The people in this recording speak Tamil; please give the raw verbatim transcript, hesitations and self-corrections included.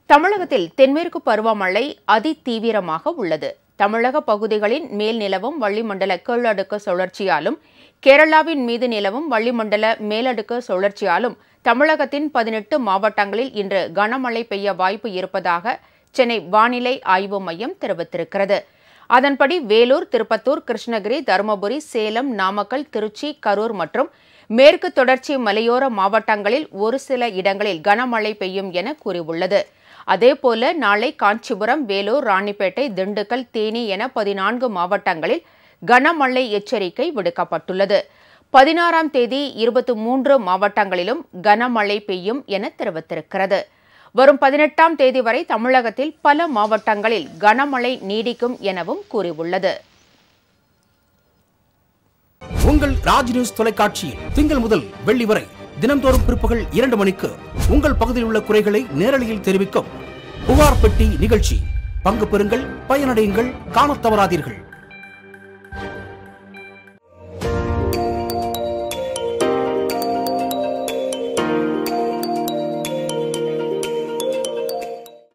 தமிழகத்தில் தென்மேற்கு பருவமழை அதிதீவிரமாக உள்ளது. தமிழக பகுதிகளின் மேல் நிலவும் வளிமண்டல கீழடுக்கு சுழற்சியாலும் கேரளாவின் மீது நிலவும் வளிமண்டல மேலடுக்கு சுழற்சியாலும் தமிழகத்தின் பதினெட்டு மாவட்டங்களில் இன்று கனமழை பெய்ய வாய்ப்பு இருப்பதாக சென்னை வானிலை ஆய்வு மையம் தெரிவித்திருக்கிறது. அதன்படி வேலூர், திருப்பத்தூர், கிருஷ்ணகிரி, தருமபுரி, சேலம், நாமக்கல், திருச்சி, கரூர் மற்றும் மேற்கு தொடர்ச்சி மலையோர மாவட்டங்களில் ஒரு சில இடங்களில் கனமழை பெய்யும் என கூறியுள்ளது. அதேபோல நாளை காஞ்சிபுரம், வேலூர், ராணிப்பேட்டை, திண்டுக்கல், தேனி என பதினான்கு மாவட்டங்களில் கனமழை எச்சரிக்கை விடுக்கப்பட்டுள்ளது. பதினாறாம் தேதி இருபத்தி மூன்று மாவட்டங்களிலும் கனமழை பெய்யும் என தெரிவித்திருக்கிறது. வரும் பதினெட்டாம் தேதி வரை தமிழகத்தில் பல மாவட்டங்களில் கனமழை நீடிக்கும் எனவும் கூறியுள்ளது. உங்கள் ராஜ் நியூஸ் தொலைக்காட்சியில் திங்கள் முதல் வெள்ளி வரை தினந்தோறும் பிற்பகல் இரண்டு மணிக்கு உங்கள் பகுதியில் உள்ள குறைகளை நேரலையில் தெரிவிக்கும் புகார் பெட்டி நிகழ்ச்சி. பங்கு பெறுங்கள், பயனடையுங்கள், காணத் தவறாதீர்கள்.